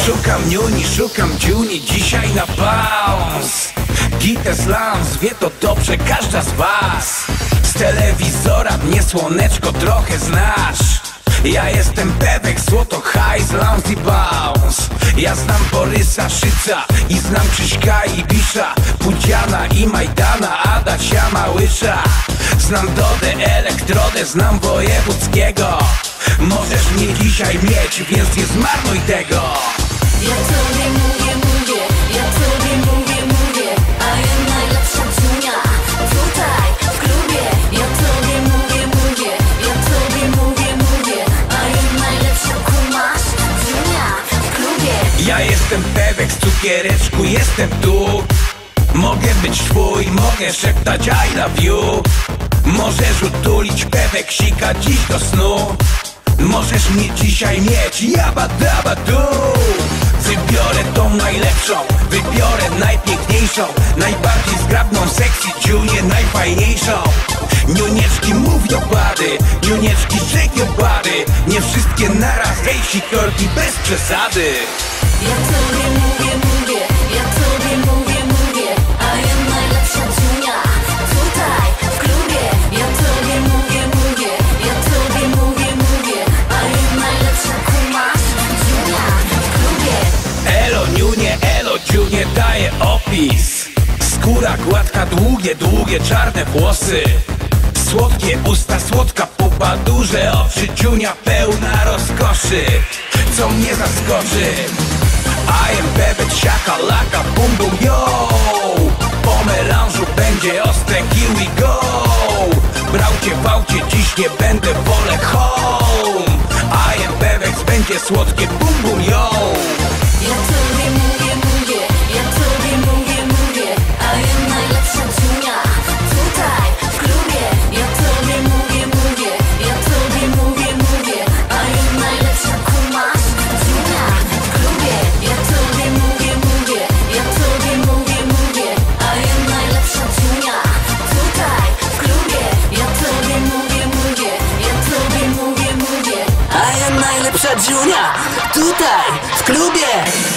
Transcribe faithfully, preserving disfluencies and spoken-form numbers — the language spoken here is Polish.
Szukam niuni, szukam dziuni, dzisiaj na bounce. Gites Lance, wie to dobrze każda z was. Z telewizora mnie słoneczko trochę znasz. Ja jestem Bebek, złoto, hajs, Lance i bounce. Ja znam Borysa Szyca i znam Krzyśka i Bisza, Pudziana i Majdana, Adasia Małysza. Znam Dodę, Elektrodę, znam Wojewódzkiego. Możesz mnie dzisiaj mieć, więc nie zmarnuj tego. Ja tobie mówię, mówię, ja tobie mówię, mówię, a ja najlepsza Dziunia tutaj w klubie. Ja tobie mówię, mówię, ja tobie mówię, mówię, a ja najlepsza kumasz Dziunia w klubie. Ja jestem Bebek z cukiereczku, jestem tu. Mogę być twój, mogę szeptać I love you. Możesz utulić Bebek, sika dziś do snu. Możesz mnie dzisiaj mieć, jaba daba du. Wybiorę tą najlepszą, wybiorę najpiękniejszą, najbardziej zgrabną, sexy Dziunię, najfajniejszą. Niunieczki move your body, niunieczki shake your body. Nie wszystkie naraz, hej sikorki, bez przesady. Ja tobie mówię, mówię, ja tobie mówię, mówię, a ja najlepsza Dziunia tutaj w klubie. Ja tobie mówię, mówię, ja tobie mówię, mówię, a ja najlepsza kumasz Dziunia w klubie. Elo niunie, elo Dziunie, daje opis. Skóra gładka, długie, długie czarne włosy. Słodkie usta, słodka pupa, duże oczy, Dziunia pełna rozkoszy. Co mnie zaskoczy? I am Bebek, siaka, laka, bum bum yo. Po melanżu będzie ostre, here we go. Braucie, wałcie, dziś nie będę, wolę home. I am Bebek, będzie słodkie, bum bum yo. Ja tobie mówię, mówię, ja tobie mówię, mówię, a ja najlepsza Dziunia tutaj w klubie. Ja tobie mówię, mówię, ja tobie mówię, mówię, a ja najlepsza kumasz Dziunia w klubie. Ja tobie mówię, mówię, ja tobie mówię, mówię, a ja najlepsza Dziunia tutaj w klubie. Ja tobie mówię, mówię, ja tobie mówię, mówię, a ja najlepsza Dziunia tutaj w klubie.